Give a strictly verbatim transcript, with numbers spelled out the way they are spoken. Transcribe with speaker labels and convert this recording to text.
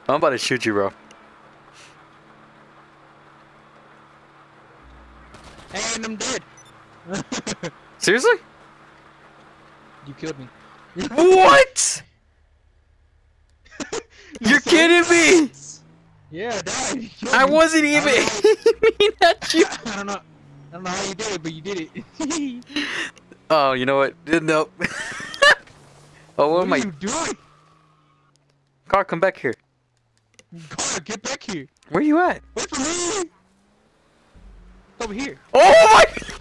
Speaker 1: I'm about to shoot you, bro.
Speaker 2: And I'm dead.
Speaker 1: Seriously?
Speaker 2: You killed me.
Speaker 1: What? You're kidding me!
Speaker 2: Yeah, I died. You killed
Speaker 1: I
Speaker 2: me.
Speaker 1: wasn't
Speaker 2: I
Speaker 1: even
Speaker 2: don't know.
Speaker 1: aiming at you.
Speaker 2: I don't know. I don't know how you did it, but you did it.
Speaker 1: Oh, you know what? Nope. Oh, what,
Speaker 2: What
Speaker 1: am
Speaker 2: are
Speaker 1: I?
Speaker 2: you doing?
Speaker 1: Car, come back here.
Speaker 2: God, get back here.
Speaker 1: Where you at?
Speaker 2: Wait for me. Over here.
Speaker 1: Oh my!